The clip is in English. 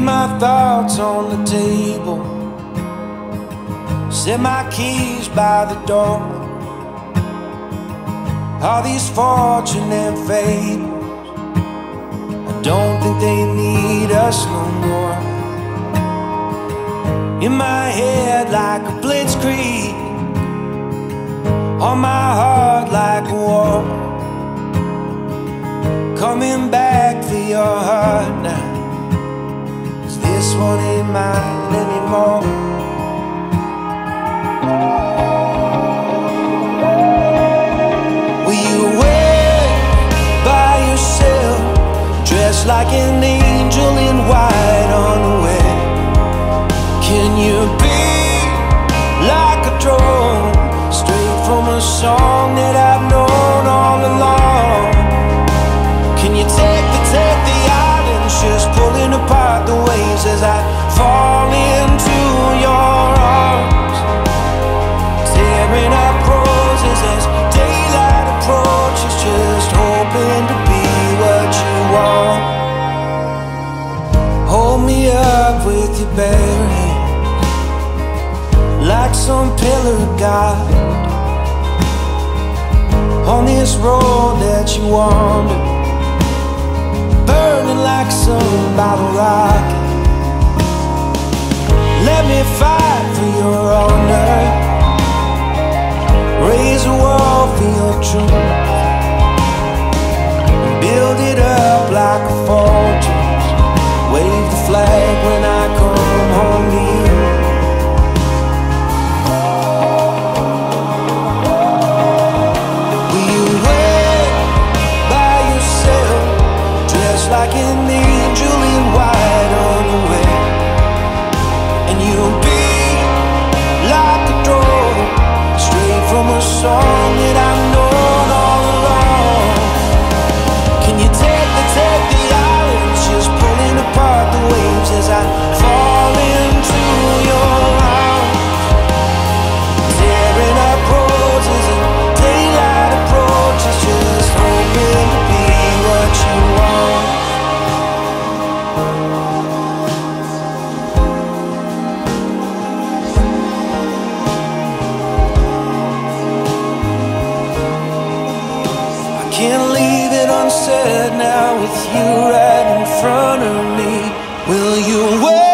my thoughts on the table, set my keys by the door. All these fortune and fables, I don't think they need us no more. In my head like a blitzkrieg, on my heart like a war. Coming back for your heart now, 'cause this one ain't mine anymore. Will you wait by yourself, dressed like an angel in white on the way? Can you be like a drone, straight from a song that I've known all along? Can you take the islands, just pulling apart the waves as I fall into your arms, tearing up roses as daylight approaches, just hoping to be what you want. Hold me up with your bare hands, like some pillar of God, on this road that you wander, burning like some bottle rocket. Let me fight for your honor, raise a wall for your truth, build it up like a fortress, wave the flag when I come home to you. Will you wait by yourself, dressed like an angel in white on the way? And you'll be like a drone, straight from a song that I've known all along. Can you take the islands, just pulling apart the waves as I fall into your arms, tearing up roses and daylight approaches, just hoping to be what you want. Can't leave it unsaid now with you right in front of me. Will you wait?